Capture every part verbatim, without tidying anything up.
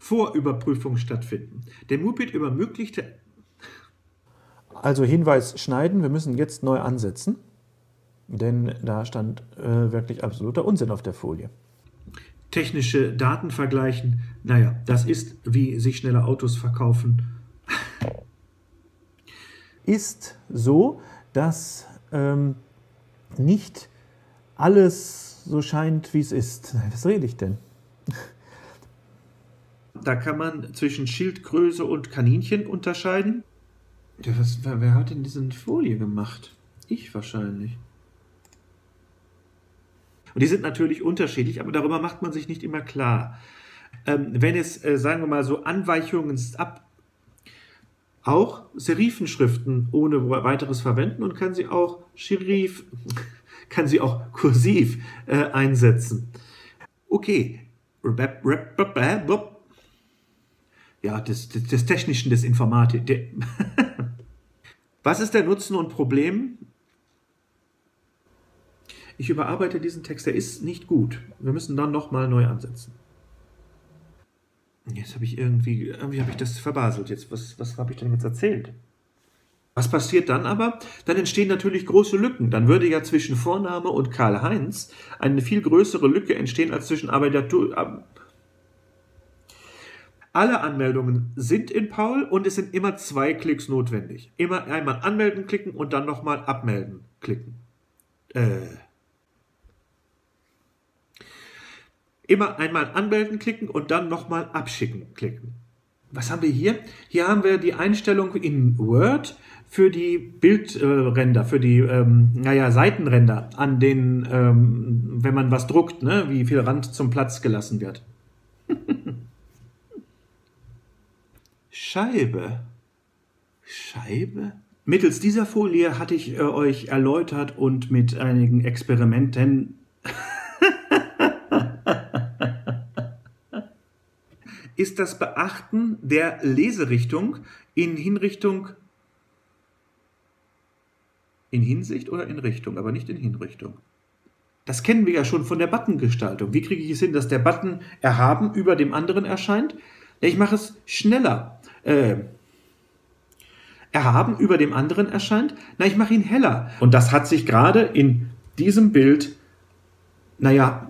Vorüberprüfung stattfinden. Der MUPIT ermöglichte... Also Hinweis schneiden, wir müssen jetzt neu ansetzen, denn da stand äh, wirklich absoluter Unsinn auf der Folie. Technische Daten vergleichen, naja, das ist, wie sich schnelle Autos verkaufen. Ist so, dass ähm, nicht alles so scheint, wie es ist. Was rede ich denn? Da kann man zwischen Schildkröse und Kaninchen unterscheiden. Ja, was, wer, wer hat denn diese Folie gemacht? Ich wahrscheinlich. Und die sind natürlich unterschiedlich, aber darüber macht man sich nicht immer klar. Ähm, wenn es, äh, sagen wir mal, so Anweichungen ab, auch Serifenschriften ohne weiteres verwenden und kann sie auch Serif, kann sie auch kursiv äh, einsetzen. Okay. Ja, des, des, des Technischen, des Informatik. Was ist der Nutzen und Problem? Ich überarbeite diesen Text, der ist nicht gut. Wir müssen dann nochmal neu ansetzen. Jetzt habe ich irgendwie, irgendwie habe ich das verbaselt. Jetzt, was, was habe ich denn jetzt erzählt? Was passiert dann aber? Dann entstehen natürlich große Lücken. Dann würde ja zwischen Vorname und Karl-Heinz eine viel größere Lücke entstehen als zwischen Arbeiter. Alle Anmeldungen sind in Paul und es sind immer zwei Klicks notwendig. Immer einmal anmelden klicken und dann nochmal abmelden klicken. Äh. Immer einmal anmelden klicken und dann nochmal abschicken klicken. Was haben wir hier? Hier haben wir die Einstellung in Word für die Bildränder, äh, für die ähm, naja, Seitenränder, an denen, ähm, wenn man was druckt, ne, wie viel Rand zum Platz gelassen wird. Scheibe. Scheibe? Mittels dieser Folie hatte ich äh, euch erläutert und mit einigen Experimenten ist das Beachten der Leserichtung in Hinrichtung, in Hinsicht oder in Richtung, aber nicht in Hinrichtung. Das kennen wir ja schon von der Buttongestaltung. Wie kriege ich es hin, dass der Button erhaben über dem anderen erscheint? Ich mache es schneller. Äh, erhaben über dem anderen erscheint? Na, ich mache ihn heller. Und das hat sich gerade in diesem Bild, naja,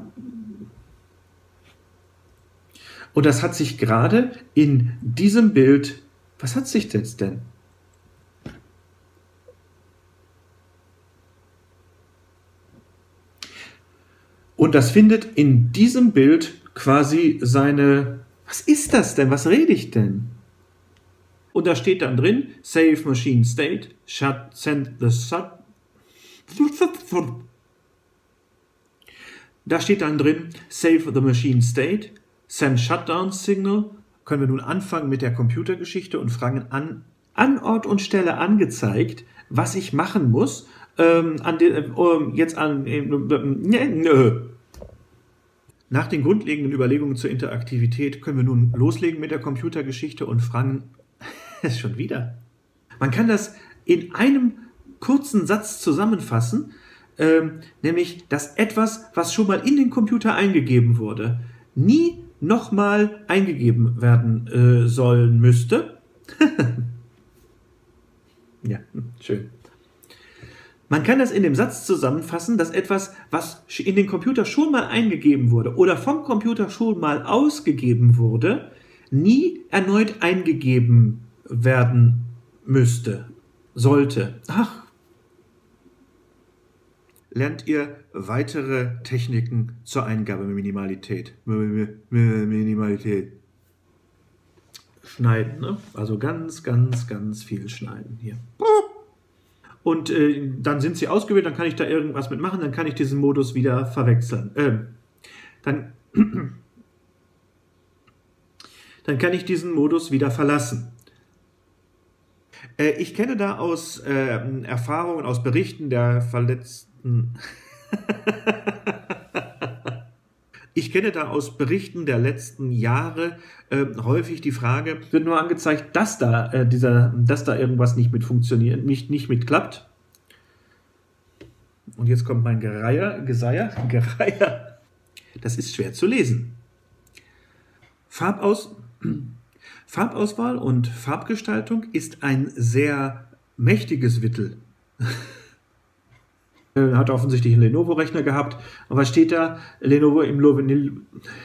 Und das hat sich gerade in diesem Bild, was hat sich das denn? Und das findet in diesem Bild quasi seine, was ist das denn? Was rede ich denn? Und da steht dann drin, Save Machine State, shut, send the sub. Da steht dann drin, Save the Machine State, Send Shutdown Signal. Können wir nun anfangen mit der Computergeschichte und fragen an, an Ort und Stelle angezeigt, was ich machen muss. Ähm, an den, äh, jetzt an. Äh, äh, Nach den grundlegenden Überlegungen zur Interaktivität können wir nun loslegen mit der Computergeschichte und fragen, es schon wieder. Man kann das in einem kurzen Satz zusammenfassen, äh, nämlich, dass etwas, was schon mal in den Computer eingegeben wurde, nie nochmal eingegeben werden äh, sollen müsste. Ja, schön. Man kann das in dem Satz zusammenfassen, dass etwas, was in den Computer schon mal eingegeben wurde oder vom Computer schon mal ausgegeben wurde, nie erneut eingegeben werden müsste, sollte. Ach. Lernt ihr weitere Techniken zur Eingabeminimalität. Minimalität. Schneiden, ne? Also ganz, ganz, ganz viel schneiden hier. Und äh, dann sind sie ausgewählt, dann kann ich da irgendwas mitmachen, dann kann ich diesen Modus wieder verwechseln. Ähm, dann, dann kann ich diesen Modus wieder verlassen. Äh, ich kenne da aus äh, Erfahrungen, aus Berichten der verletzten Ich kenne da aus Berichten der letzten Jahre äh, häufig die Frage, wird nur angezeigt, dass da, äh, dieser, dass da irgendwas nicht mit funktioniert, nicht, nicht mit klappt. Und jetzt kommt mein Gereier, Geseier, Gereier. Das ist schwer zu lesen. Farbaus, Farbauswahl und Farbgestaltung ist ein sehr mächtiges Mittel. Hat offensichtlich einen Lenovo-Rechner gehabt. Und was steht da? Lenovo im Lovenil.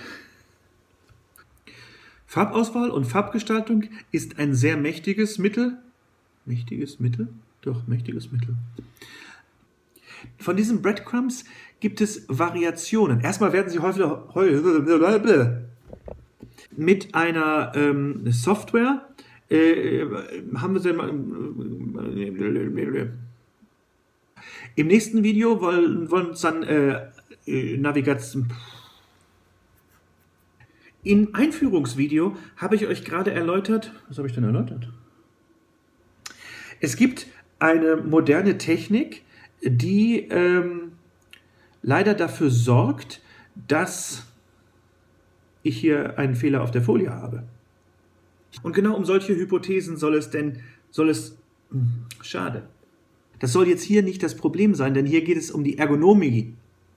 Farbauswahl und Farbgestaltung ist ein sehr mächtiges Mittel. Mächtiges Mittel? Doch, mächtiges Mittel. Von diesen Breadcrumbs gibt es Variationen. Erstmal werden sie häufig mit einer ähm, Software äh, haben wir mal im nächsten Video wollen wir uns dann äh, Navigation. Im Einführungsvideo habe ich euch gerade erläutert, was habe ich denn erläutert? Es gibt eine moderne Technik, die ähm, leider dafür sorgt, dass ich hier einen Fehler auf der Folie habe. Und genau um solche Hypothesen soll es denn, soll es, hm, schade. Das soll jetzt hier nicht das Problem sein, denn hier geht es um die Ergonomie.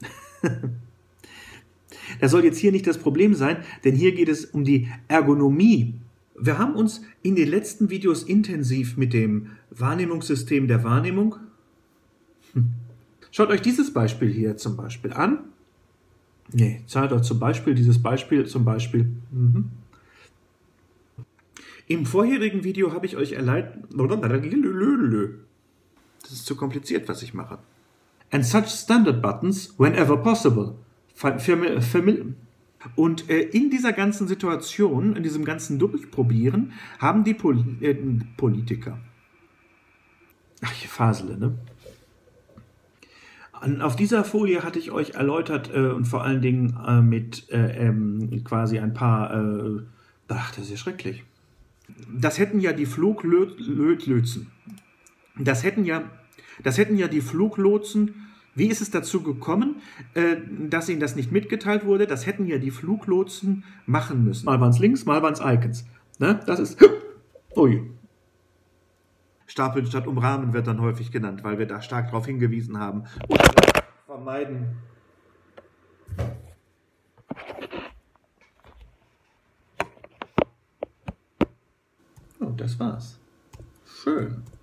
Das soll jetzt hier nicht das Problem sein, denn hier geht es um die Ergonomie. Wir haben uns in den letzten Videos intensiv mit dem Wahrnehmungssystem der Wahrnehmung. Hm. Schaut euch dieses Beispiel hier zum Beispiel an. Nee, zahlt euch zum Beispiel dieses Beispiel zum Beispiel. Mhm. Im vorherigen Video habe ich euch erleidet. Das ist zu kompliziert, was ich mache. And such standard buttons whenever possible. Und äh, in dieser ganzen Situation, in diesem ganzen Durchprobieren, haben die Pol äh, Politiker. Ach, ich fasele, ne? Auf dieser Folie hatte ich euch erläutert äh, und vor allen Dingen äh, mit äh, ähm, quasi ein paar. Äh, ach, das ist ja schrecklich. Das hätten ja die Fluglotsen. Das hätten ja, das hätten ja die Fluglotsen. Wie ist es dazu gekommen, äh, dass ihnen das nicht mitgeteilt wurde? Das hätten ja die Fluglotsen machen müssen. Mal waren es Links, mal waren es Icons. Ne? Das ist. Ui. Stapeln statt umrahmen wird dann häufig genannt, weil wir da stark darauf hingewiesen haben. Oder vermeiden. Oh, das war's. Schön.